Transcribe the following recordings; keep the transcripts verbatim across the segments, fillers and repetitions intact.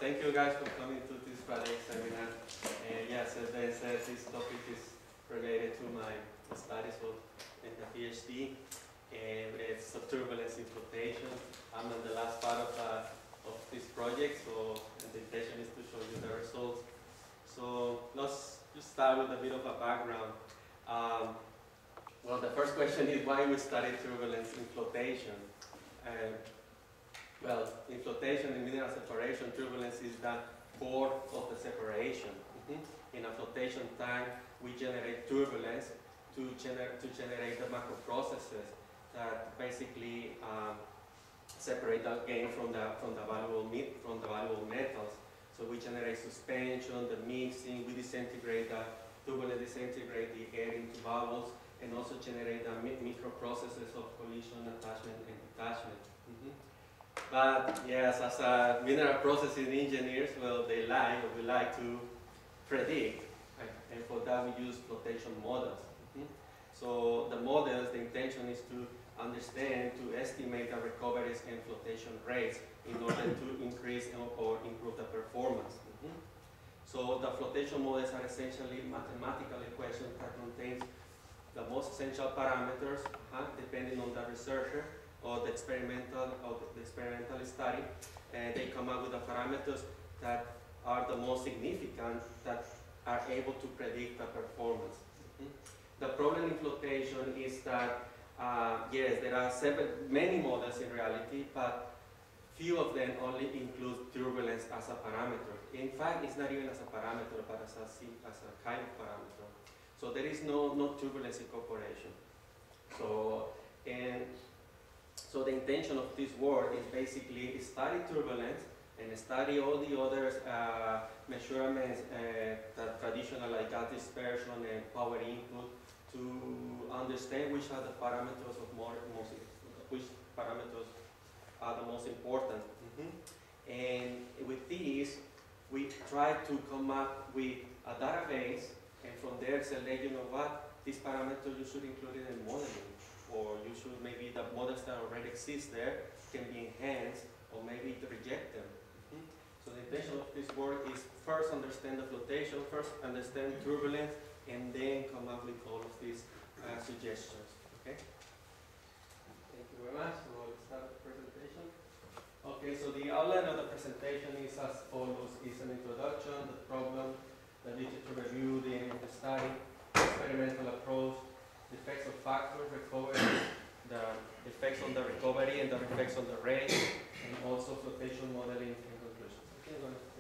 thank you guys for coming to this Friday seminar. And yes, as I said, this topic is related to my studies of in the PhD, and it's of turbulence in flotation. I'm in the last part of, uh, of this project, so the intention is to show you the results. So let's just start with a bit of a background. Um, well, the first question is why we study turbulence in flotation. Uh, well, in flotation, in mineral separation, turbulence is the core of the separation. Mm-hmm. In a flotation tank, we generate turbulence to, gener to generate the macroprocesses that basically um, separate the gain from the from the valuable meat from the valuable metals. So we generate suspension, the mixing, we disintegrate the turbulent disintegrate the air into bubbles, and also generate the microprocesses of collision, attachment, and detachment. Mm-hmm. But yes, as a mineral processing engineers, well, they like or we like to predict, right? And for that we use flotation models. Mm-hmm. So the models, the intention is to understand, to estimate the recoveries and flotation rates in order to increase or improve the performance. Mm-hmm. So the flotation models are essentially mathematical equations that contain the most essential parameters, uh, depending on the researcher or the experimental or the experimental study, and they come up with the parameters that are the most significant, that are able to predict the performance. Mm-hmm. The problem in flotation is that uh, yes, there are seven, many models in reality, but few of them only include turbulence as a parameter. In fact, it's not even as a parameter, but as a, as a kind of parameter. So there is no, no turbulence incorporation. So, and so the intention of this work is basically study turbulence and study all the other uh, measurements uh, that traditional like gas dispersion and power input to understand which are the parameters of more, most, which parameters are the most important. Mm-hmm. And with these, we try to come up with a database, and from there select, you know what, these parameters you should include in the modeling, or you should maybe the models that already exist there can be enhanced, or maybe to reject them. Mm-hmm. So the intention of this work is first understand the flotation, first understand turbulence, and then come up with all of these uh, suggestions. Okay. Thank you very much. So we'll start the presentation. Okay. So the outline of the presentation is as follows: is an introduction, the problem, the literature review, the aim of the study, experimental approach, the effects of factors, recovery, the effects on the recovery and the effects on the rate, and also flotation modeling and conclusions. Okay,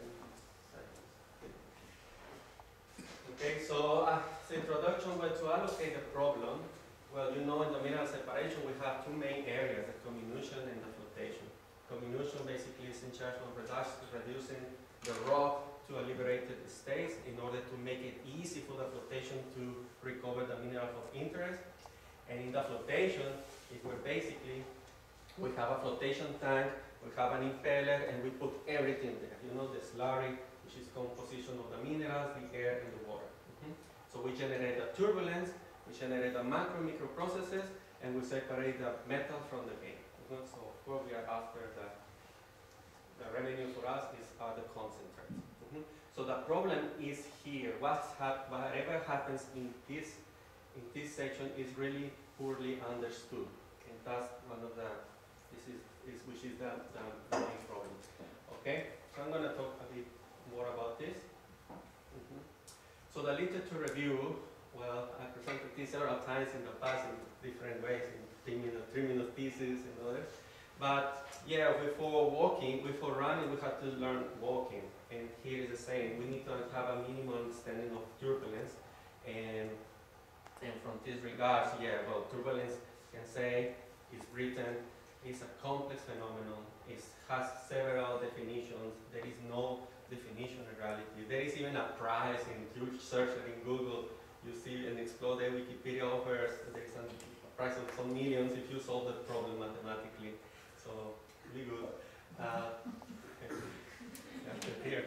okay so as uh, introduction, well, to allocate the problem, well, you know, in the mineral separation we have two main areas, the comminution and the flotation. Comminution basically is in charge of reducing the rock to a liberated state in order to make it easy for the flotation to recover the mineral of interest. And in the flotation, if we're basically, we have a flotation tank, we have an impeller, and we put everything there. You know, the slurry, which is composition of the minerals, the air, and the water. Mm-hmm. So we generate the turbulence, we generate the macro and micro processes, and we separate the metal from the gain. Mm-hmm. So of course we are after the, the revenue for us is are the concentrates. Mm-hmm. So the problem is here. What's hap whatever happens in this in this section is really poorly understood, and that's one of the this is, is which is the, the, the main problem. Okay, so I'm going to talk a bit more about this. Mm-hmm. So the literature review. Well, I presented this several times in the past in different ways, in three minute, three minute thesis and others. But yeah, before walking, before running, we have to learn walking. And here is the same. We need to have a minimum understanding of turbulence. And, and from this regards, yeah, well, turbulence can say is written, is a complex phenomenon. It has several definitions. There is no definition in reality. There is even a prize in huge search in Google. You see and explore the Wikipedia offers, there is a price of some millions if you solve the problem mathematically. So, really good. Uh, here.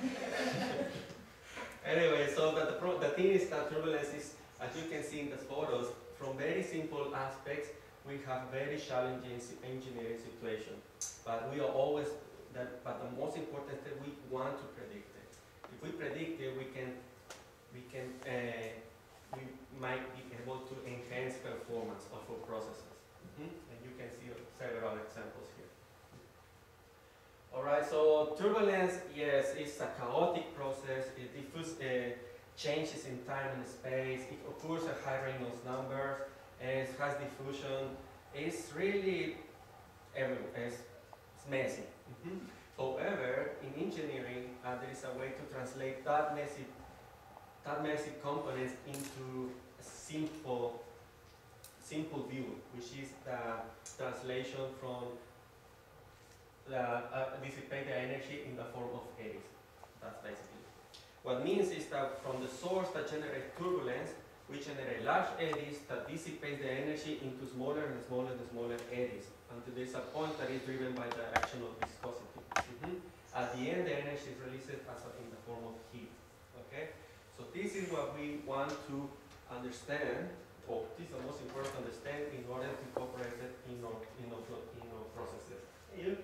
Anyway, so that the, pro the thing is that turbulence is, as you can see in the photos, from very simple aspects, we have very challenging engineering situation. But we are always that, but the most important is that we want to predict it. If we predict it, we can, we can, uh, we might be able to enhance performance of our processes. Mm-hmm. And you can see several examples here. All right, so turbulence, yes, it's a chaotic process. It diffuse, uh, changes in time and space. It occurs at high Reynolds numbers. It has diffusion. It's really everywhere. It's, it's messy. Mm-hmm. However, in engineering, uh, there is a way to translate that messy, that messy components into a simple, simple view, which is the translation from the uh, dissipate the energy in the form of eddies. That's basically. What means is that from the source that generates turbulence, we generate large eddies that dissipate the energy into smaller and smaller and smaller eddies until there's a point that is driven by the action of viscosity. Mm-hmm. At the end, the energy is released as a, in the form of heat. Okay? So this is what we want to understand, or this is the most important to understand in order to incorporate it in our, in our, in our processes. You?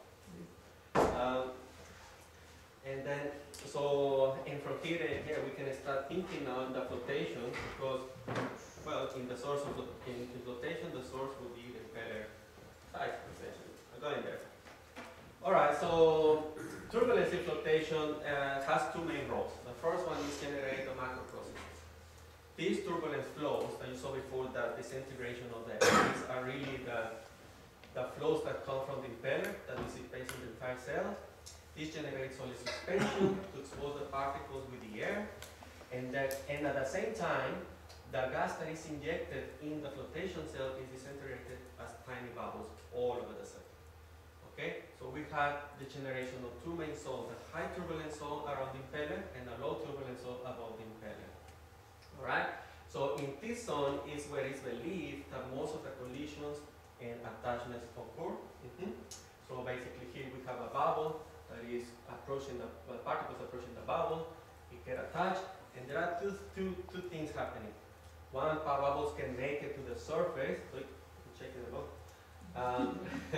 Um, and then, so, and from here, here we can start thinking on the flotation because, well, in the source of in, in flotation, the source will be the impeller type, essentially. I'm going there. All right, so turbulence in flotation uh, has two main roles. The first one is generate the macro processes. These turbulence flows that you saw before, the disintegration of the eddies, are really the the flows that come from the impeller that dissipates in the entire cell. This generates solid suspension to expose the particles with the air, and that, and at the same time, the gas that is injected in the flotation cell is disintegrated as tiny bubbles all over the cell. Okay, so we had the generation of two main zones: a high turbulence zone around the impeller and a low turbulence zone above the impeller. All right. So in this zone is where it's believed that most of the collisions and attachments occur. Mm-hmm. So basically here we have a bubble that is approaching the, the particles approaching the bubble, it get attached, and there are two, two, two things happening. One, bubbles can make it to the surface, so check it out, um,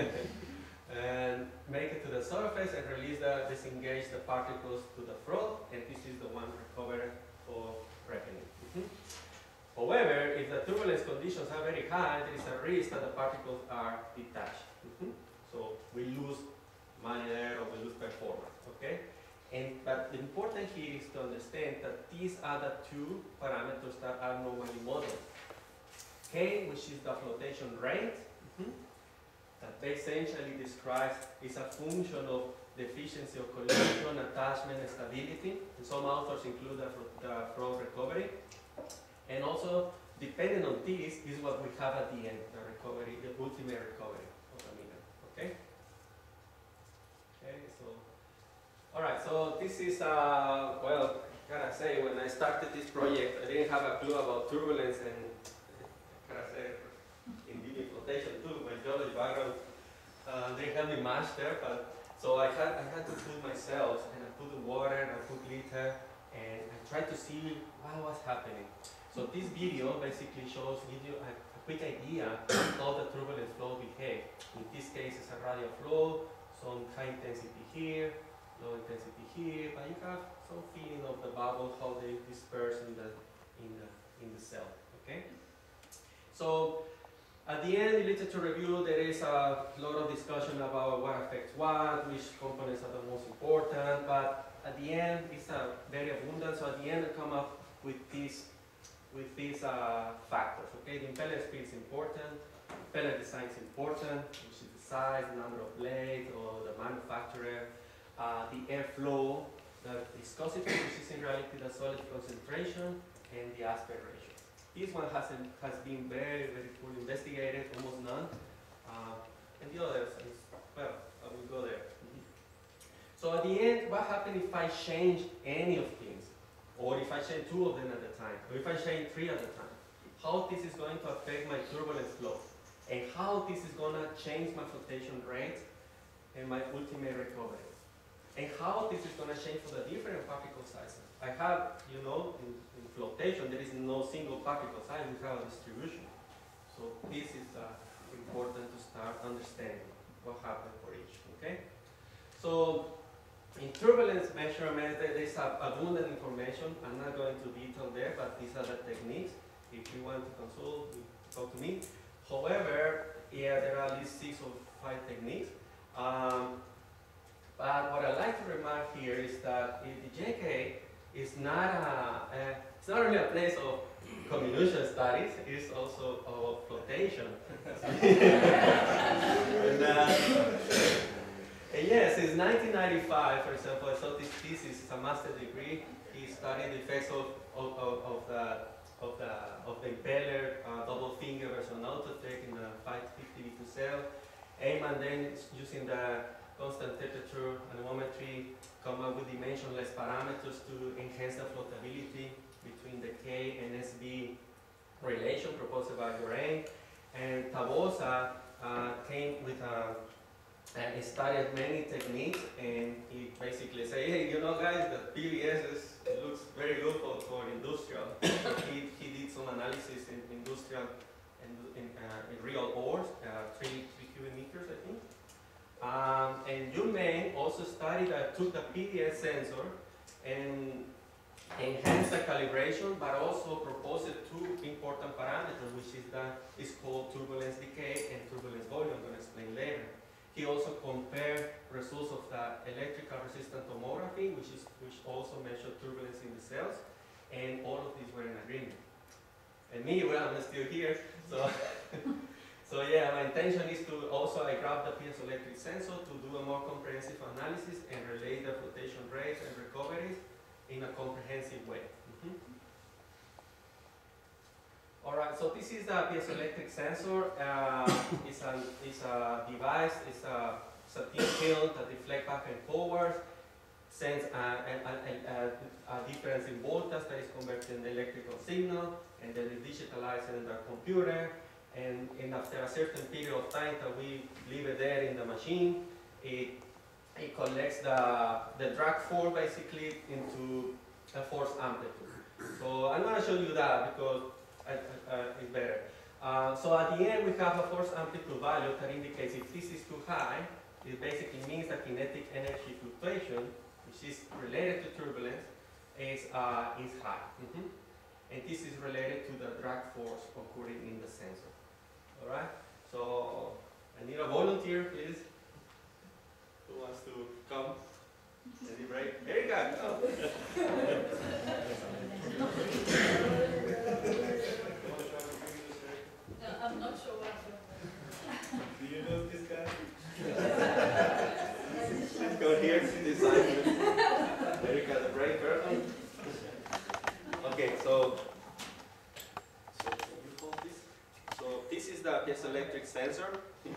and make it to the surface and release the, disengage the particles to the front, and this is the one recovered for reckoning. Mm-hmm. However, if the turbulence conditions are very high, there is a risk that the particles are detached. Mm-hmm. So we lose money there or we lose performance, okay? And, but the important here is to understand that these are the two parameters that are normally modeled. K, which is the flotation rate, mm-hmm, that essentially describes, is a function of the efficiency of collision, attachment, and stability. And some authors include the, the front recovery. And also, depending on this, is what we have at the end, the recovery, the ultimate recovery of the meter. Okay? Okay, so, all right, so this is, uh, well, gotta say, when I started this project, I didn't have a clue about turbulence and, gotta say, indeed flotation too, my geology background, uh, they helped me much there, but, so I had, I had to do it myself, and I put the water, and I put glitter, and I tried to see what was happening. So this video basically shows, gives you a, a quick idea of how the turbulence flow behaves. In this case, it's a radial flow, some high intensity here, low intensity here, but you have some feeling of the bubble, how they disperse in the, in the, in the cell, okay? So at the end, in literature review, there is a lot of discussion about what affects what, which components are the most important, but at the end, it's a very abundant, so at the end, I come up with these with these uh, factors, okay? The impeller speed is important, impeller design is important, which is the size, the number of blades, or the manufacturer, uh, the airflow, the viscosity, which is in reality the solid concentration, and the aspect ratio. This one hasn't, has been very, very fully investigated, almost none. Uh, and the others is, well, I will go there. Mm-hmm. So at the end, what happens if I change any of these? Or if I change two of them at a time, or if I change three at a time, how this is going to affect my turbulence flow, and how this is going to change my flotation rate and my ultimate recovery, and how this is going to change for the different particle sizes. I have, you know, in, in flotation, there is no single particle size, we have a distribution. So this is uh, important to start understanding what happened for each, okay? So in turbulence measurement, there is abundant information. I'm not going to detail there, but these are the techniques. If you want to consult, talk to me. However, yeah, there are at least six or five techniques. Um, but what I like to remark here is that the J K is not a, a it's not only a place of comminution studies, it's also of flotation. and, uh, and yes, it's nineteen ninety-five, for example, I saw this thesis, it's a master's degree. He studied the effects of, of, of, of the of the of the impeller uh, double finger versus an Autotech in the five fifty V two cell. Aim and then using the constant temperature anemometry, come up with dimensionless parameters to enhance the floatability between the K and S B relation proposed by Gorain. And Tabosa uh, came with a, uh, he studied many techniques, and he basically said, hey, you know guys, the P V S is, it looks very good for, for industrial. So he, he did some analysis in industrial and in, uh, in real ores, uh, three, three cubic meters, I think. Um, and Yumen also studied, uh, took the P D S sensor and enhanced the calibration, but also proposed two important parameters, which is that is called turbulence decay and turbulence volume. I'm going to explain later. He also compared results of the electrical resistant tomography, which is which also measured turbulence in the cells, and all of these were in agreement. And me, well, I'm still here, so. So yeah, my intention is to also, I grabbed the piezoelectric sensor to do a more comprehensive analysis and relate the flotation rates and recoveries in a comprehensive way. Mm-hmm. All right, so this is the piezoelectric sensor. Uh, it's, a, it's a device, it's a, it's a thin film that deflects back and forward, sends a, a, a, a, a difference in voltage that is converted in electrical signal, and then it digitalizes in the computer. And, and after a certain period of time that we leave it there in the machine, it, it collects the, the drag force basically into a force amplitude. So I'm going to show you that because I, uh, it's better. Uh, so at the end we have a force amplitude value that indicates if this is too high, it basically means that kinetic energy fluctuation, which is related to turbulence, is, uh, is high. Mm-hmm. And this is related to the drag force occurring in the sensor. All right, so I need a volunteer, please. Who wants to come? Any break? Erika, come. No, I'm not sure what I'm doing. Do you know this guy? Please go here, this side. Erika, the break person. Okay, so. So this is the piezoelectric sensor.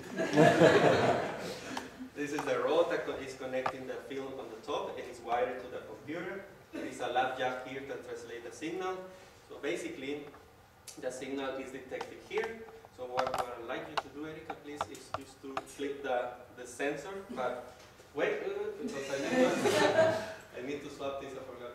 This is the rod that is connecting the film on the top, and it's wired to the computer. There is a lab jack here that translates the signal. So basically, the signal is detected here. So what, what I'd like you to do, Erika, please, is just to flip the, the sensor. But wait, because I need to, I need to swap this, I forgot.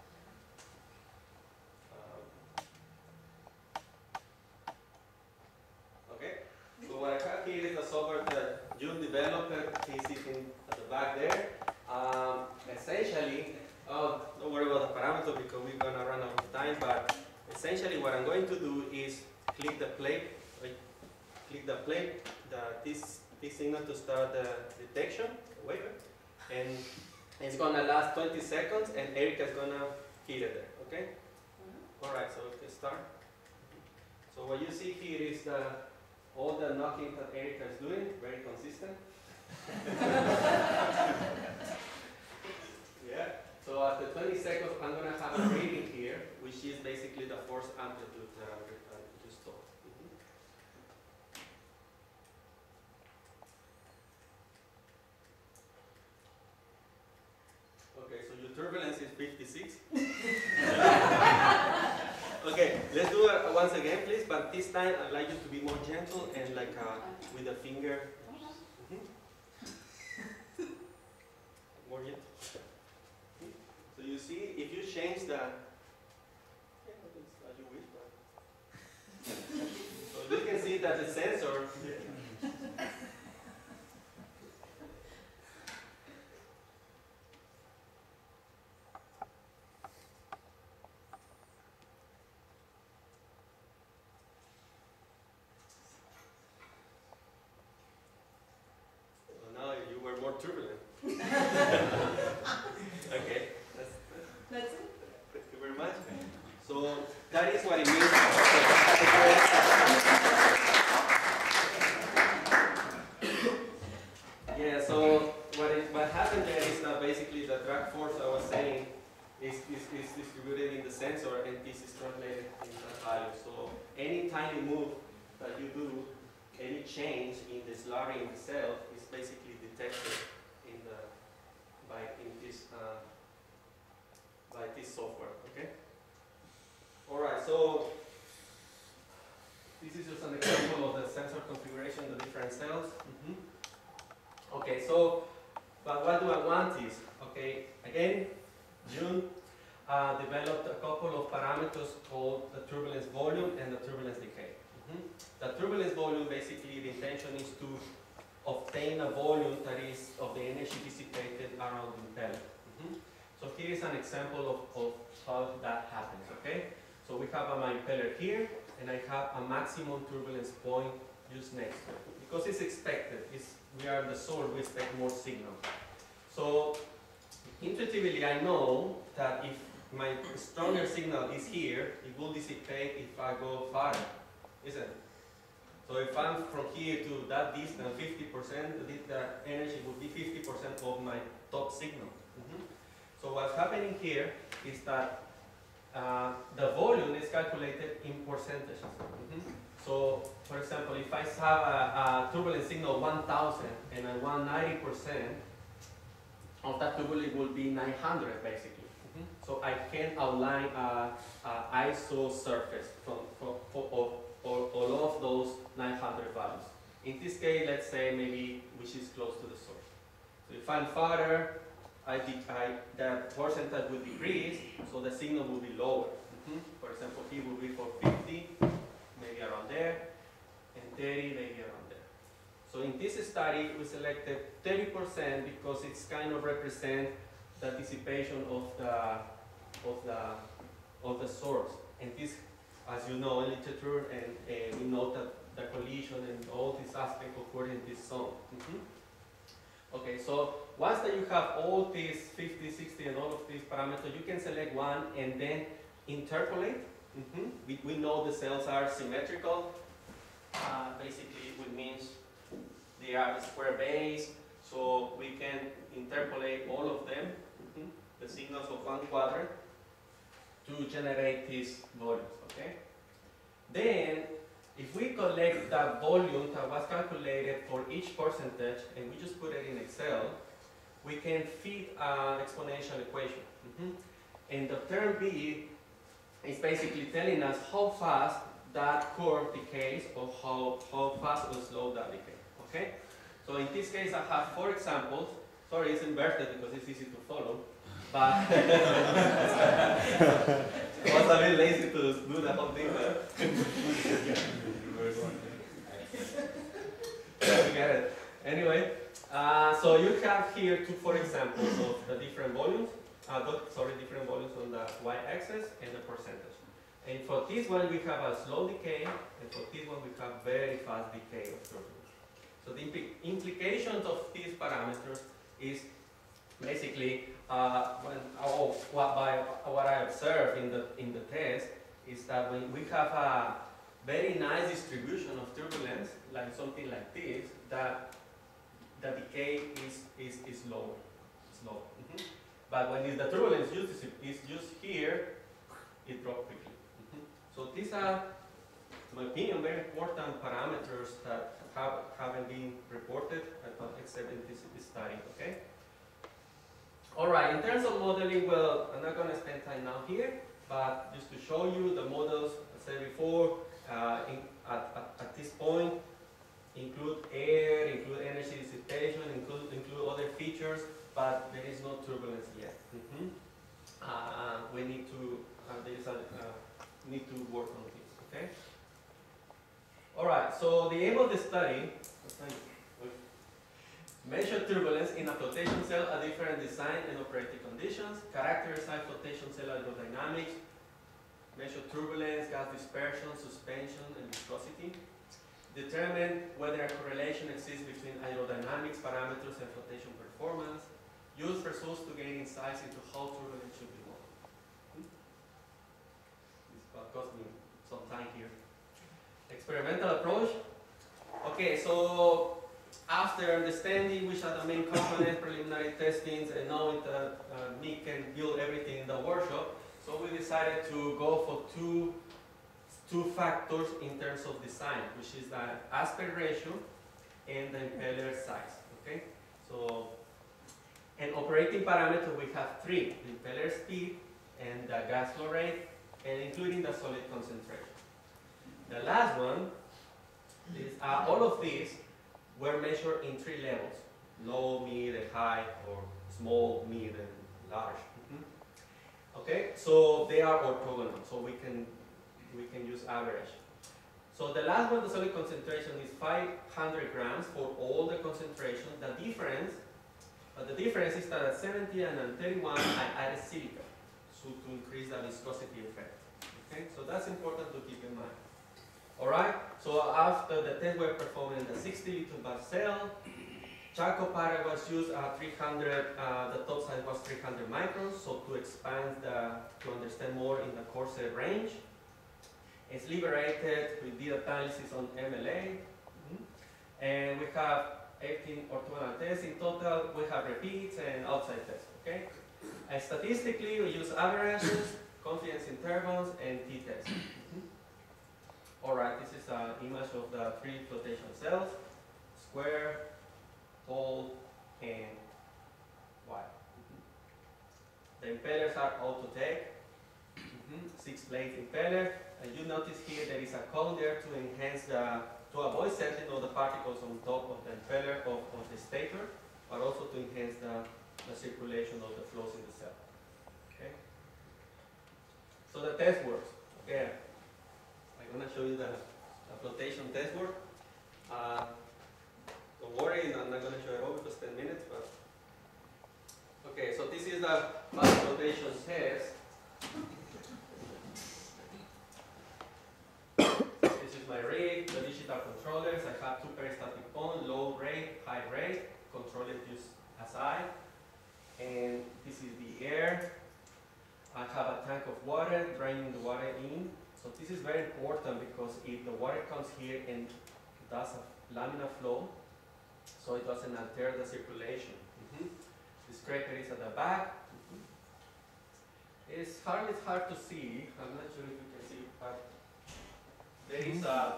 So what I have here is the software that June developed. He's sitting at the back there. Um, essentially, oh, don't worry about the parameter because we're going to run out of time, but essentially what I'm going to do is click the plate, wait, click the plate, the, this, this signal to start the detection, the wafer, and it's going to last twenty seconds, and Erika is going to hit it there, okay? Mm-hmm. All right, so we can start. So what you see here is the all the knocking that Erika is doing, very consistent. Yeah. So after twenty seconds, I'm going to have a reading here, which is basically the force amplitude that I'm uh, just told. Mm-hmm. Okay, so your turbulence is fifty-six. Okay, let's do it once again, please. But this time, I'd like you to be more gentle and like uh, with the finger. Mm-hmm. More gentle. So you see, if you change the, yeah, it's as you wish, but so you can see that the sensor. any tiny move that you do, any change in the slurry in the cell is basically detected in the by in this uh, by this software. Okay. All right. So this is just an example of the sensor configuration, the different cells. Mm-hmm. Okay. So, but what do I want is, okay, again, June uh, developed a couple of parameters called the turbulence volume and the turbulence decay. Mm-hmm. The turbulence volume, basically, the intention is to obtain a volume that is of the energy dissipated around the impeller. Mm-hmm. So here is an example of, of how that happens, okay? So we have a, my impeller here, and I have a maximum turbulence point just next to it. Because it's expected, it's, we are the source, we expect more signal. So intuitively I know that if my stronger signal is here, it will dissipate if I go farther, isn't it? So if I'm from here to that distance, fifty percent, the energy would be fifty percent of my top signal. Mm-hmm. So what's happening here is that uh, the volume is calculated in percentages. Mm-hmm. So, for example, if I have a, a turbulence signal one thousand and I want ninety percent of that turbulence will be nine hundred basically. Mm-hmm. So I can outline a, a I S O surface from, from, for, for, for all of those nine hundred values. In this case, let's say maybe which is close to the source. So if I'm farther, I, I, the percentage will decrease, so the signal will be lower. Mm-hmm. For example, here will be for fifty, maybe around there, and thirty, maybe around there. So in this study, we selected thirty percent because it's kind of represent the dissipation of the of the of the source. And this, as you know, in literature, and uh, we know that the collision and all these aspects occur in this zone. Mm-hmm. Okay, so once that you have all these fifty, sixty, and all of these parameters, you can select one and then interpolate. Mm-hmm. we, we know the cells are symmetrical. Uh, basically, it means they are square base, so we can interpolate all of them, mm-hmm, the signals of one quadrant, to generate these volumes. Okay. Then, if we collect that volume that was calculated for each percentage and we just put it in Excel, we can feed an exponential equation. Mm-hmm. And the term B is basically telling us how fast that curve decays or how, how fast or slow that decay. Okay? So in this case, I have four examples. Sorry, it's inverted because it's easy to follow. But I was a bit lazy to do the whole thing. You get it. Anyway, uh, so you have here two, four examples of the different volumes. Uh, sorry, different volumes on the y-axis and the percentage. And for this one, we have a slow decay, and for this one, we have very fast decay of turbulence. So the impl implications of these parameters is basically uh, when, oh, what, by, what I observed in the in the test is that when we have a very nice distribution of turbulence, like something like this, that the decay is is is lower. It's low. Mm-hmm. But when is the turbulence used is just here, it drops quickly. Mm-hmm. So these are, in my opinion, very important parameters that have haven't been reported except in this, this study. Okay. All right. In terms of modeling, well, I'm not going to spend time now here, but just to show you the models I said before. Uh, in, at, at, at this point, include air, include energy dissipation, include include other features, but there is no turbulence yet. Mm-hmm. uh, we need to uh, there is a uh, need to work on this. Okay. All right. So the aim of the study measure turbulence in a flotation cell at different design and operating conditions, characterize flotation cell aerodynamics, measure turbulence, gas dispersion, suspension, and viscosity. Determine whether a correlation exists between aerodynamics parameters and flotation performance. Use results to gain insights into how turbulence should be modeled. Hmm? This cost me some time here. Experimental approach. Okay, so after understanding which are the main components, preliminary testings, and knowing that uh, Nick can build everything in the workshop, so we decided to go for two, two factors in terms of design, which is the aspect ratio and the impeller size. Okay, so an operating parameter we have three: the impeller speed and the gas flow rate, and including the solid concentration. The last one is uh, all of these were measured in three levels: low, mid, and high, or small, mid, and large. Mm-hmm. Okay, so they are orthogonal, so we can we can use average. So the last one, the solid concentration, is five hundred grams for all the concentration. The difference, uh, the difference is that at seventy and at thirty-one, I added silica, so to increase the viscosity effect. Okay, so that's important to keep in mind. All right. So after the test were performed in the sixty liter bar cell, charcoal powder was used at three hundred. Uh, the top size was three hundred microns. So to expand the, to understand more in the coarser range. It's liberated. We did analysis on M L A, mm-hmm. and we have eighteen orthogonal tests in total. We have repeats and outside tests. Okay. And statistically, we use averages, confidence intervals, and t-tests. Mm-hmm. All right. This is an image of the three flotation cells: square, tall, and wide. Mm-hmm. The impellers are Autotech. Mm-hmm. Six blade impeller. And you notice here there is a cone there to enhance the, to avoid settling all the particles on top of the impeller of, of the stator, but also to enhance the, the circulation of the flows in the cell. Okay. So the test works. Okay. I'm gonna show you the, the flotation test work. Uh, don't worry, I'm not gonna show it all because ten minutes, but okay. So this is the mass flotation test. My rig, the digital controllers. I have two peristaltic pumps, low rate, high rate, controllers used as I. And this is the air. I have a tank of water, draining the water in. So this is very important because if the water comes here and does a laminar flow, so it doesn't alter the circulation. Mm-hmm. The scraper is at the back. Mm-hmm. It's hard, it's hard to see. I'm not sure if you can see, but there is a,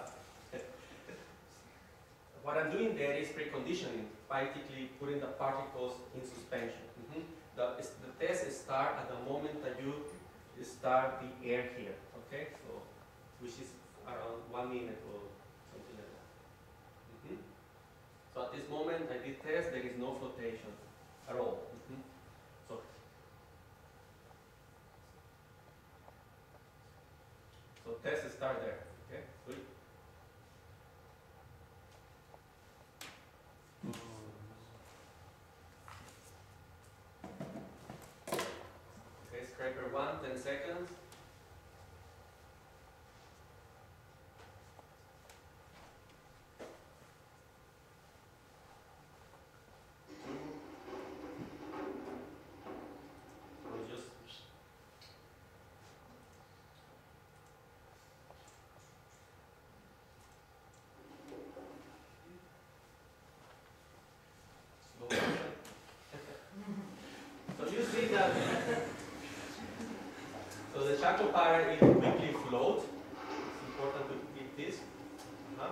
what I'm doing there is preconditioning, basically putting the particles in suspension. Mm-hmm. the, the test starts at the moment that you start the air here, okay? So, which is around one minute or something like that. Mm-hmm. So at this moment I did test, there is no flotation at all. Mm-hmm. So, so test start there. Okay, good. Okay, scraper one, ten seconds. So the charcoal powder is quickly float. It's important to keep this. Uh-huh.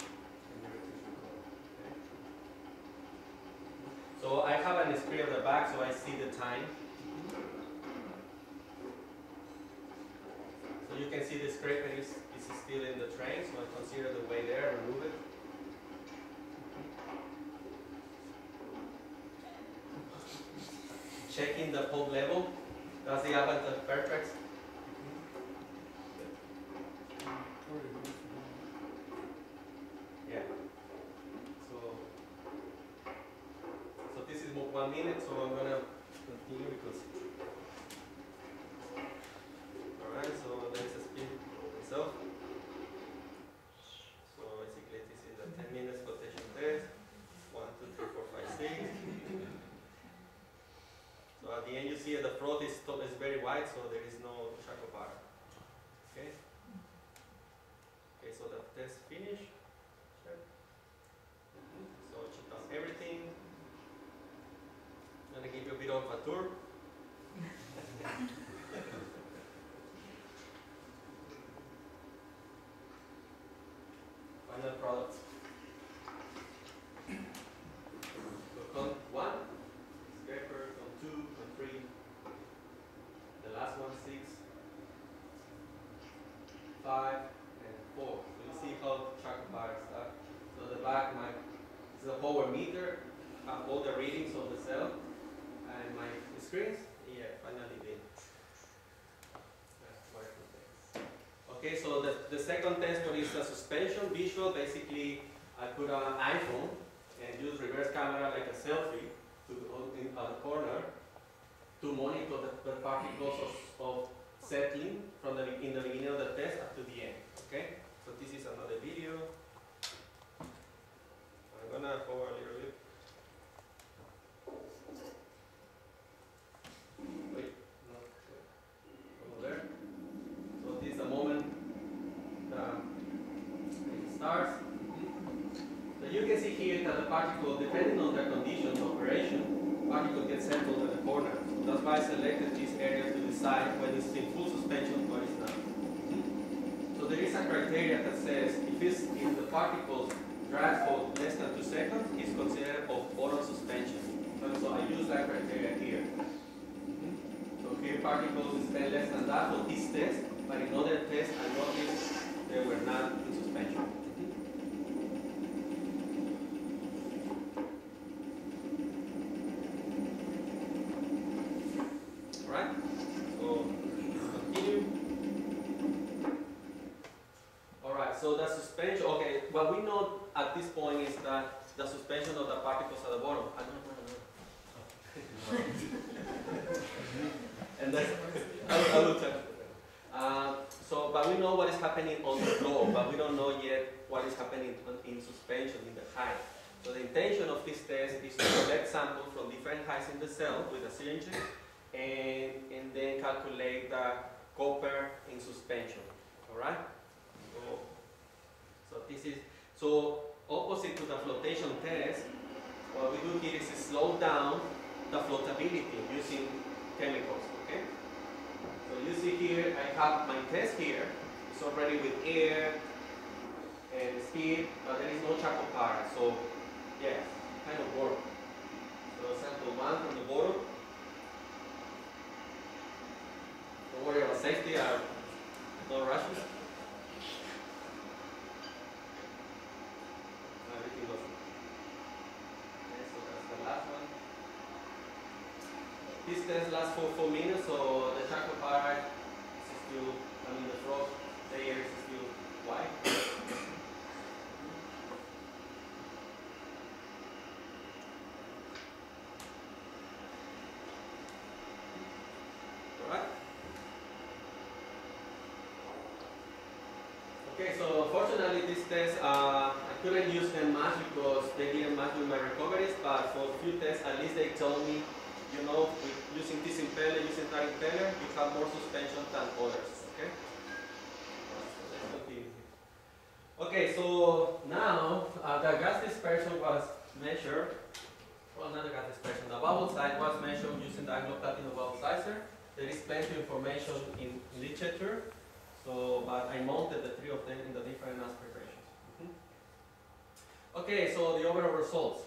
So I have an screen on the back so I see the time. So you can see the scraper is, is still in the train, so I consider the way there, remove it. Checking the pulp level. Does the avatar perfect? Yeah. So, so this is one minute, so I'm gonna continue because. All right. So let's speed myself. So basically, this is a ten minutes flotation test. One, two, three, four, five, six. So at the end you see the froth is, is very white, so there is no charcoal powder. Okay? Okay, so the test finished. Sure. Mm-hmm. So check down everything. I'm going to give you a bit of a tour. final product. So count one, scraper, count two, count three, the last one six, five, and four. So you see how track bars are. So the back my is a power meter, have all the readings of the cell, and my screens, yeah, finally did. Okay, so the, the second test one is a suspension visual. Basically, I put on an iPhone and use reverse camera like a selfie to in at the corner to monitor the, the particles of, of settling from the in the beginning of the test up to the end. Okay, so this is another video. I'm gonna forward a little bit. Wait, no, over there. So this is the moment that it starts. So you can see here that the particle, depending on the conditions of operation, particle gets settled at the corner. So that's why I selected this area to decide when it's in full suspension or it's not. So there is a criteria that says if, it's, if the particles drag for less than two seconds, it's considered of bottom suspension. So I use that criteria here. So here particles spend less than that for this test, but in other tests I noticed they were not in suspension. Alright, so continue. Alright, so the suspension, okay, what we know at this point is that the suspension of the particles at the bottom. I don't know. And then I will, I will tell you. Uh, so, but we know what is happening on the floor, but we don't know yet what is happening in suspension in the height. So the intention of this test is to collect samples from different heights in the cell with a syringe and, and then calculate the copper in suspension. Alright? So, so this is, so opposite to the flotation test, what we do here is slow down the floatability using chemicals, okay? So you see here, I have my test here. It's already with air and speed, but there is no Chacopara. So, yeah, kind of work. So sample one from the bottom. Don't worry about safety, I no rushes. Everything goes. Okay, so that's the last one. This test lasts for four minutes, so the Chacopara is still, I mean the frost layer is still white. Alright? Okay, so fortunately this test, uh, I couldn't use them much because they didn't match with my recoveries, but for a few tests at least they told me, you know, with using this impeller, using that impeller, you have more suspension than others, okay? So let's continue. Okay, so now uh, the gas dispersion was measured, well not the gas dispersion, the bubble size was measured using the Anglo-Platinum bubble sizer. There is plenty of information in literature, so, but I mounted the three of them in the different aspect ratios. Mm-hmm. Okay, so the overall results.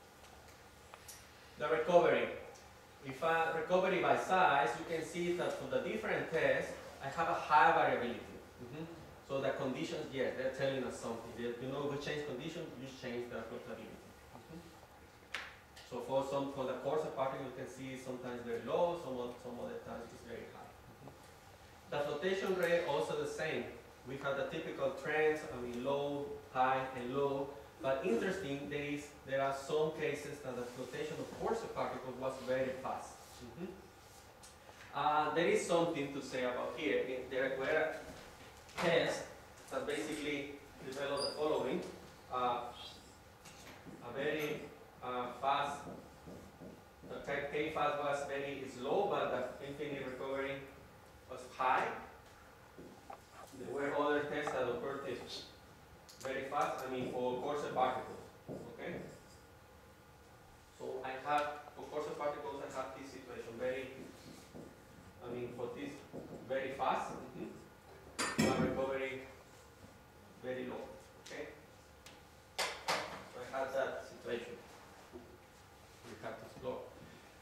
The recovery. If I recovery by size, you can see that for the different tests, I have a high variability. Mm-hmm. So the conditions, yes, they're telling us something. They, you know, we change conditions, you change the floatability. Mm-hmm. So for some, for the coarser particle, you can see sometimes very low, some, some other times it's very high. Mm-hmm. The flotation rate also the same. We have the typical trends, I mean low, high, and low. But interesting, there is there are some cases that the flotation of coarser particles was very fast. Mm-hmm. uh, there is something to say about here. There were tests that basically developed the following: uh, a very uh, fast. The K fast was very slow, but the infinite recovery was high. There were other tests that occurred very fast, I mean for coarser particles, okay? So I have, for coarser particles, I have this situation, very, I mean for this, very fast, mm-hmm. recovery very low, okay?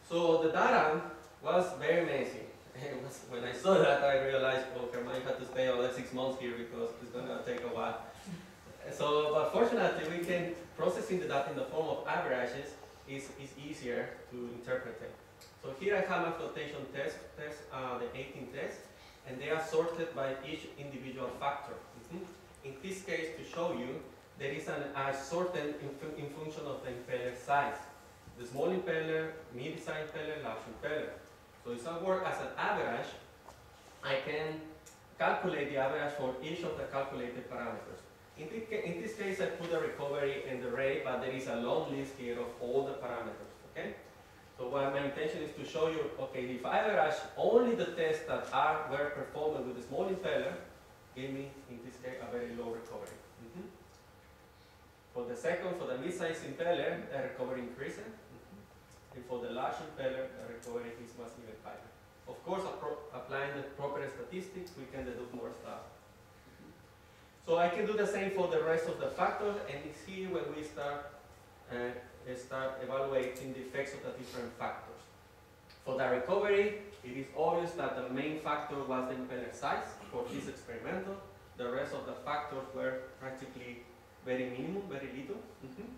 So the data was very messy. It was, when I saw that, I realized, well, Hermione had to stay another six months here because it's going to take a while. So, but fortunately, we can processing the data in the form of averages is, is easier to interpret it. So here I have my flotation test, test uh, the eighteen tests, and they are sorted by each individual factor. Mm-hmm. In this case, to show you, there is an uh, sorted in, fu in function of the impeller size. The small impeller, mid-size impeller, large impeller. So if I work as an average, I can calculate the average for each of the calculated parameters. In, the, in this case, I put the recovery and the rate, but there is a long list here of all the parameters, okay? So what my intention is to show you, okay, if I average only the tests that are were performed with the small impeller, give me, in this case, a very low recovery. Mm-hmm. For the second, for the mid-size impeller, the recovery increases. Mm-hmm. And for the large impeller, the recovery is much even higher. Of course, applying the proper statistics, we can deduce more stuff. So I can do the same for the rest of the factors, and it's here when we start, uh, start evaluating the effects of the different factors. For the recovery, it is obvious that the main factor was the impeller size for this experimental. The rest of the factors were practically very minimum, very little. Mm-hmm.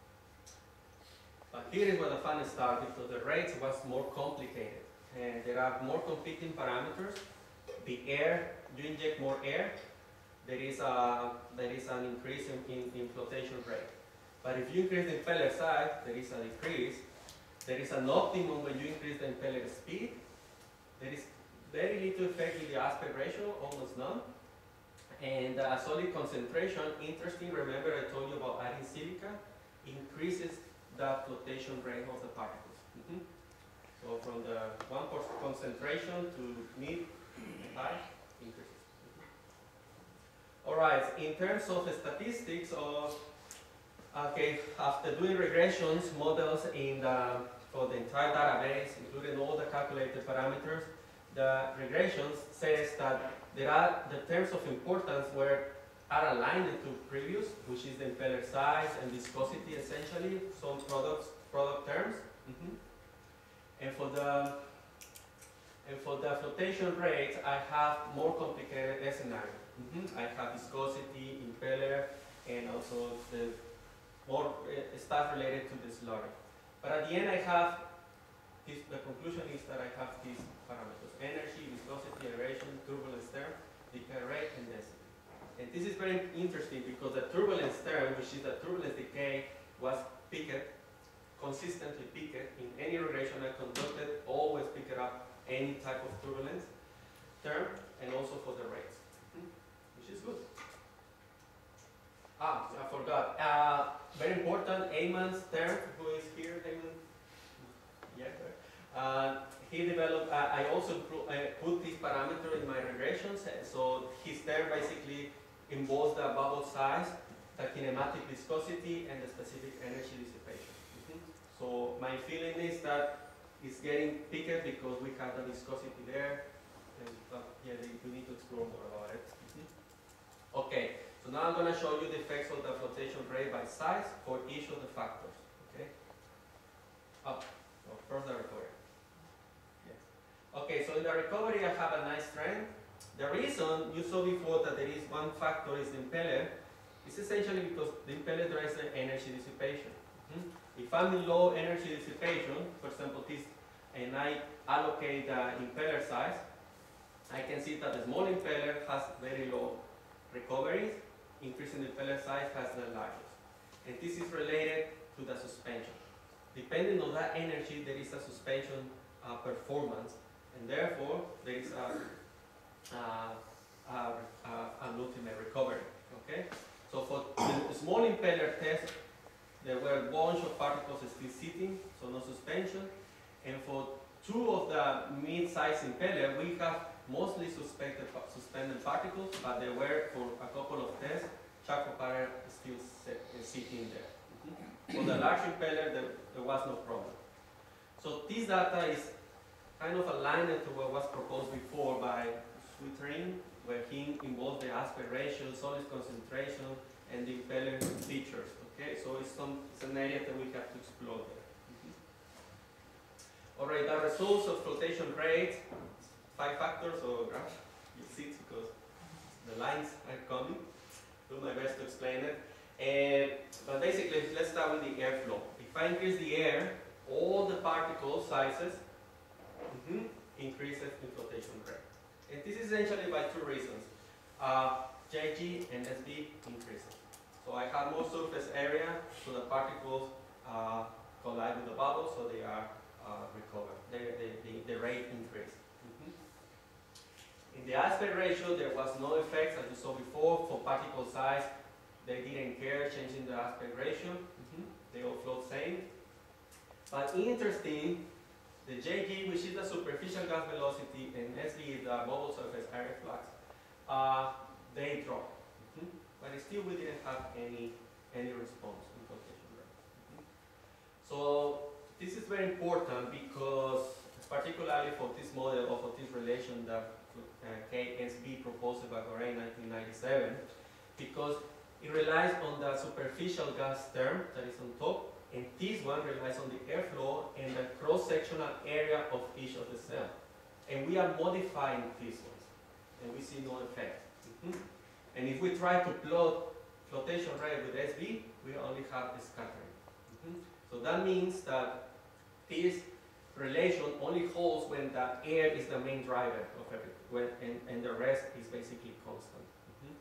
But here is where the fun started, because the rates was more complicated. And there are more competing parameters. The air, you inject more air, there is, a, there is an increase in, in, in flotation rate. But if you increase the impeller size, there is a decrease. There is an optimum when you increase the impeller speed. There is very little effect with the aspect ratio, almost none. And uh, solid concentration, interesting, remember I told you about adding silica, increases the flotation rate of the particles. Mm-hmm. So from the one percent concentration to mid, high, increases. All right, in terms of the statistics of, okay, after doing regressions, models in the, for the entire database, including all the calculated parameters, the regressions says that there are the terms of importance where are aligned to previous, which is the impeller size and viscosity, essentially, some products, product terms. Mm-hmm. And for the and for the flotation rates, I have more complicated scenario. Mm-hmm. I have viscosity, impeller, and also the more uh, stuff related to the slurry. But at the end, I have this, the conclusion is that I have these parameters: energy, viscosity, aeration, turbulence term, decay rate, and density. And this is very interesting because the turbulence term, which is the turbulence decay, was picked, consistently picked in any regression I conducted, always pick it up any type of turbulence term, and also for the rates, mm-hmm. which is good. Ah, I forgot. Uh, very important, Eymann's term, who is here, Eymann? Yeah, uh, he developed, uh, I also uh, put this parameter in my regressions, so his term basically involves the bubble size, the kinematic viscosity, and the specific energy dissipation. Mm-hmm. So my feeling is that it's getting picked because we have the viscosity there, and uh, yeah, we need to explore more about it. Mm-hmm. Okay, so now I'm going to show you the effects of the flotation rate by size for each of the factors. Okay. Oh, so first the recovery. Yes. Okay, so in the recovery I have a nice trend. The reason you saw before that there is one factor is the impeller is essentially because the impeller drives the energy dissipation. Mm-hmm. If I'm in low energy dissipation, for example this, and I allocate the impeller size, I can see that the small impeller has very low recoveries, increasing the impeller size has the largest. And this is related to the suspension. Depending on that energy, there is a suspension uh, performance, and therefore there is a Uh, uh, uh, an ultimate recovery. Okay, so for the small impeller test, there were a bunch of particles still sitting, so no suspension. And for two of the mid-size impeller, we have mostly suspected suspended particles, but there were for a couple of tests, charcoal powder still set, uh, sitting there. Mm-hmm. For the large impeller, there, there was no problem. So this data is kind of aligned to what was proposed before by Swittering, where he involved the aspect ratio, solid concentration, and the impeller features. Okay, so it's, some, it's an area that we have to explore there. Mm-hmm. All right, the results of flotation rate, five factors or graph, you see it because the lines are coming. Do my best to explain it. And, but basically, let's start with the airflow. If I increase the air, all the particle sizes mm-hmm, increases in flotation rate. And this is essentially by two reasons. Uh, J G and S B increases. So I have more surface area, so the particles uh, collide with the bubble, so they are uh, recovered. They, they, the, the rate increase. Mm-hmm. In the aspect ratio, there was no effect, as you saw before, for particle size. They didn't care changing the aspect ratio. Mm-hmm. They all float same. But interesting, the J G, which is the superficial gas velocity, and S B is the bubble surface area flux, uh, they drop. Mm-hmm. But still we didn't have any, any response in flotation rate. Mm-hmm. So this is very important because, particularly for this model or for this relation that uh, K S B proposed by Gorey in nineteen ninety-seven, because it relies on the superficial gas term that is on top, and this one relies on the airflow and the cross-sectional area of each of the cells. And we are modifying these ones, and we see no effect. Mm-hmm. And if we try to plot flotation rate with S B, we only have a scattering. Mm-hmm. So that means that this relation only holds when the air is the main driver of everything, when, and, and the rest is basically constant. Mm-hmm.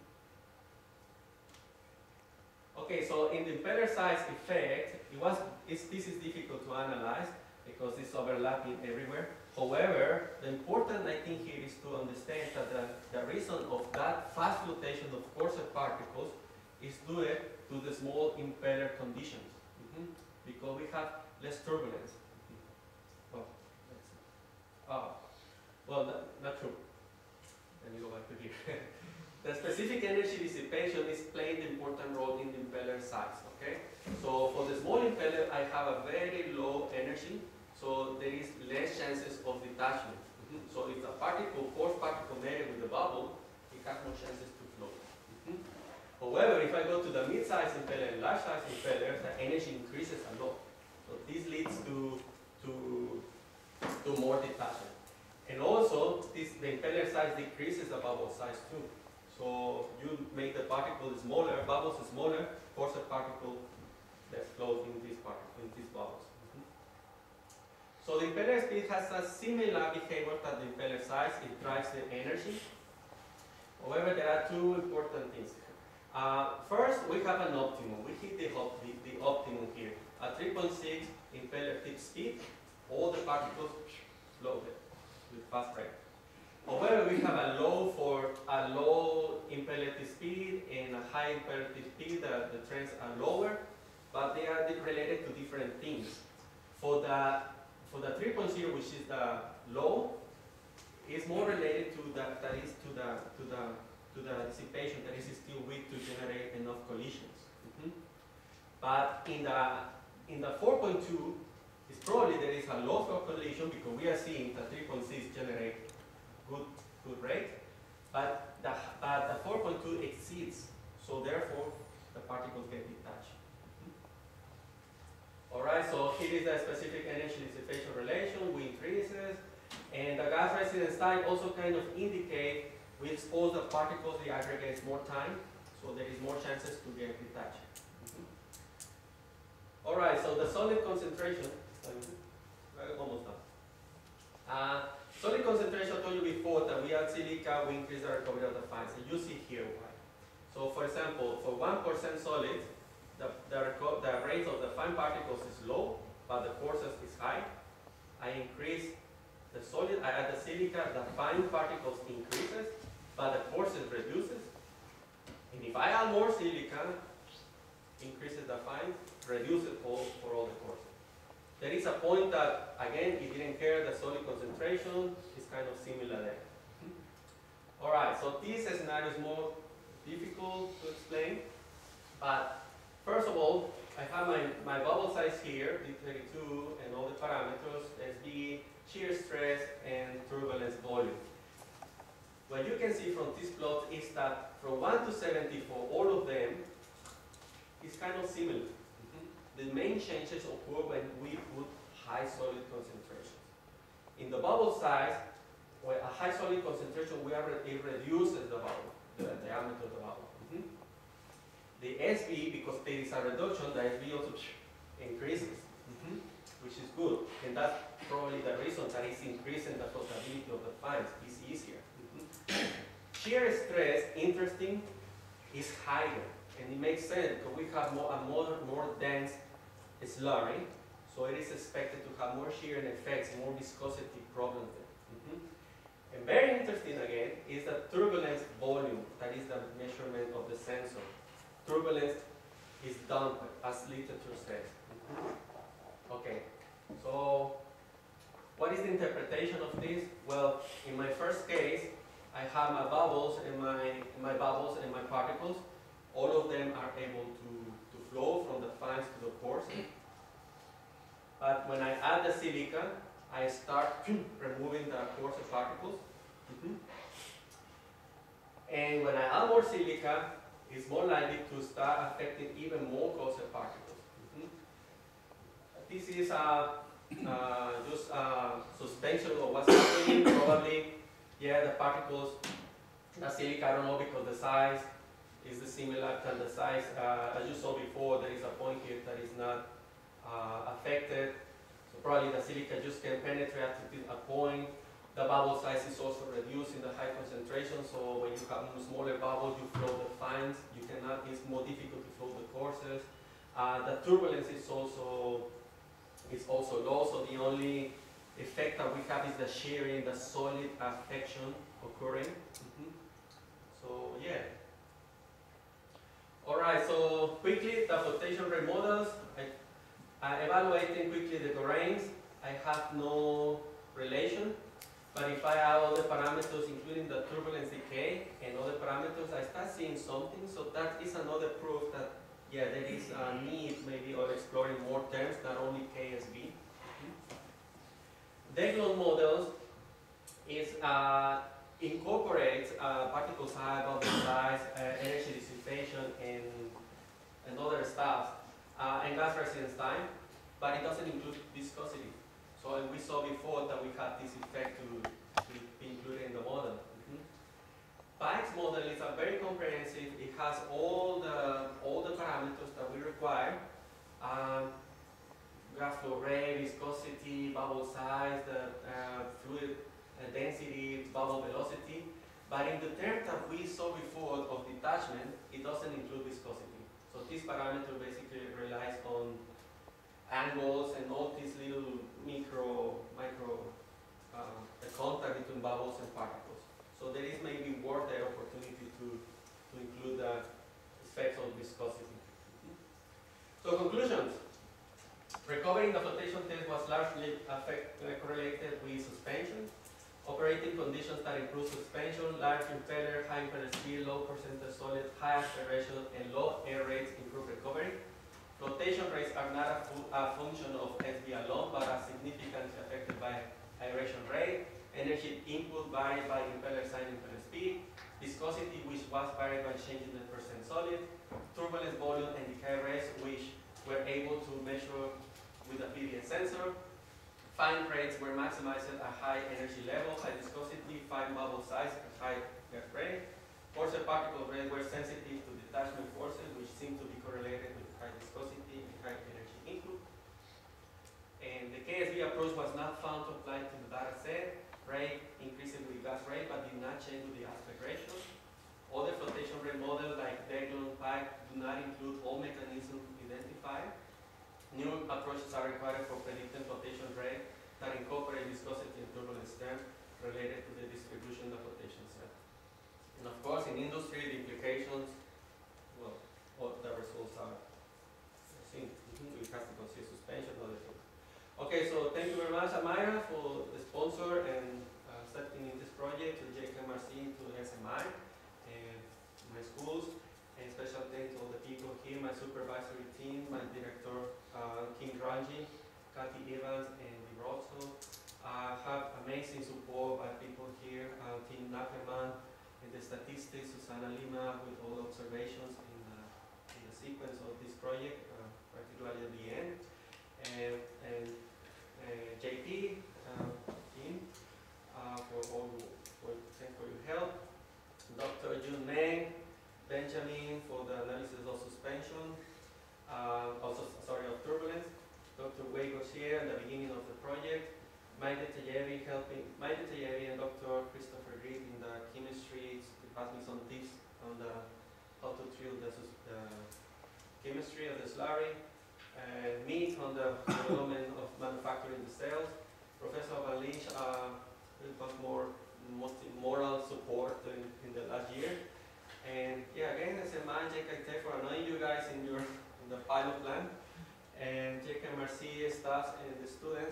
Okay, so in the impeller size effect, it was, it's, this is difficult to analyze because it's overlapping everywhere. However, the important I think here is to understand that the, the reason of that fast flotation of coarser particles is due to the small impeller conditions. Mm-hmm. Because we have less turbulence. Mm-hmm. Oh, let's see. Oh, well, not, not true. Let me go back to here. The specific energy dissipation is playing an important role in the impeller size, okay? So for the small impeller, I have a very low energy, so there is less chances of detachment. Mm-hmm. So if the particle, coarse particle mated with the bubble, it has more chances to float. Mm-hmm. However, if I go to the mid-size impeller and large-size impeller, the energy increases a lot. So this leads to, to, to more detachment. And also, this, the impeller size decreases the bubble size too. So you make the particle smaller, bubbles smaller, coarser particle that float in these particles, in these bubbles. Mm-hmm. So the impeller speed has a similar behavior to the impeller size. It drives the energy. However, there are two important things. Uh, first, we have an optimum. We hit the, op the, the optimum here. At three point six impeller tip speed, all the particles floated with fast rate. However, we have a low for a low impeller tip speed and a high impeller tip speed. The, the trends are lower, but they are related to different things. For the for the three point zero, which is the low, is more related to the that is to the to the to the dissipation that is still weak to generate enough collisions. Mm-hmm. But in the in the four point two, it's probably there is a loss of collision because we are seeing the three point six generate good good rate, but the but the four point two exceeds, so therefore the particles get detached. Mm-hmm. All right, so here is the specific energy dissipation relation. We increases, and the gas residence time also kind of indicate we expose the particles, the aggregates more time, so there is more chances to get detached. Mm-hmm. All right, so the solid concentration, we're almost done. Uh, solid concentration, I told you before that we add silica, we increase the recovery of the fines, and you see here why. So for example, for one percent solid, the, the, the rate of the fine particles is low, but the coarseness is high. I increase the solid, I add the silica, the fine particles increases, but the coarseness reduces. And if I add more silica, increases the fine, reduces all for all the coarseness. There is a point that, again, if you didn't care, the solid concentration is kind of similar there. Mm-hmm. All right, so this scenario is more difficult to explain, but first of all, I have my, my bubble size here, D thirty-two, and all the parameters, S B, shear stress, and turbulence volume. What you can see from this plot is that from one to seventy-four, all of them is kind of similar. Mm-hmm. The main changes occur when we put high solid concentrations. In the bubble size, with a high solid concentration, we are re it reduces the bubble, the diameter of the bubble. Mm-hmm. The S V, because there is a reduction, the S V also increases, mm-hmm. which is good. And that's probably the reason that it's increasing the floatability of the fines. It's easier. Mm-hmm. Shear stress, interesting, is higher. And it makes sense because we have more, a more, more dense slurry. So it is expected to have more shear effects, more viscosity problems there. Mm-hmm. And very interesting again is the turbulence volume. That is the measurement of the sensor. Turbulence is damped, as literature says. Mm-hmm. Okay, so what is the interpretation of this? Well, in my first case, I have my bubbles and my, my bubbles and my particles. All of them are able to, to flow from the fines to the pores. But when I add the silica, I start removing the coarser particles. Mm-hmm. And when I add more silica, it's more likely to start affecting even more coarser particles. Mm-hmm. This is uh, uh, just a suspension of what's happening. Probably, yeah, the particles, the silica, I don't know, because the size is the similar than the size. Uh, as you saw before, there is a point here that is not uh, affected. So probably the silica just can penetrate to a point. The bubble size is also reduced in the high concentration, so when you have smaller bubbles, you flow the fines. You cannot, it's more difficult to flow the courses. Uh, the turbulence is also, is also low, so the only effect that we have is the shearing, the solid affection occurring. Mm-hmm. So, yeah. Alright, so quickly, the flotation rate models. I, uh, evaluating quickly the terrains. I have no relation. But if I add all the parameters, including the turbulence decay and other parameters, I start seeing something. So that is another proof that, yeah, there is a need maybe of exploring more terms, not only K S V. Mm-hmm. Deglon models is uh, incorporates uh, particle size, bubble size, uh, energy dissipation, and, and other stuff, uh, and gas residence time, but it doesn't include viscosity. So we saw before that we had this effect to, to be included in the model. Mm-hmm. Pike's model is a very comprehensive. It has all the all the parameters that we require: um, gas flow rate, viscosity, bubble size, the uh, fluid uh, density, bubble velocity. But in the term that we saw before of detachment, it doesn't include viscosity. So this parameter basically relies on angles and all these little micro, micro um, the contact between bubbles and particles. So there is maybe worth the opportunity to, to include the effects of viscosity. Mm-hmm. So conclusions. Recovering the flotation test was largely affect, uh, correlated with suspension. Operating conditions that improve suspension, large impeller, high impeller speed, low percentage solid, high acceleration, and low air rates improve recovery. Flotation rates are not a, fu a function of S V alone, but are significantly affected by aeration rate. Energy input varied by impeller size and impeller speed. Viscosity, which was varied by changing the percent solid. Turbulence volume and decay rates, which were able to measure with a P V S sensor. Fine rates were maximized at a high energy level, high viscosity, fine bubble size, and high gas rate. Force particle rates were sensitive to detachment forces, which seem to be correlated with high viscosity and high energy input. And the K S V approach was not found to apply to the data set. Rate increasing with gas rate, but did not change with the aspect ratio. Other flotation rate models like Deglon, Pike do not include all mechanisms identified. New approaches are required for predicting flotation rate that incorporate viscosity and turbulence terms related to the distribution of the flotation set. And of course, in industry, the implications, well, what the results are seen. Mm-hmm. We have to consider suspension, other things. Okay, so thank you very much, Amira, for the sponsor and uh, accepting in this project, to J K M R C, to S M I, and my schools, and special thanks to all the people here, my supervisory team, my director, uh, King Ranji, Kathy Evans, and Rosso. I uh, have amazing support by people here, uh, Team Nachman, and the statistics, Susana Lima, with all the observations in the, in the sequence of this project, uh, particularly at the end. And, and uh, J P, uh, Team, helping Maite Tejeri and Doctor Christopher Reed in the chemistry to pass me some tips on the how to treat the, sus- the chemistry of the slurry, and me on the development of manufacturing the cells. Professor Valish uh, was more mostly moral support in, in the last year. And yeah, again, as a man, J K Tech for annoying you guys in your in the pilot plan. And J K M R C staff and the students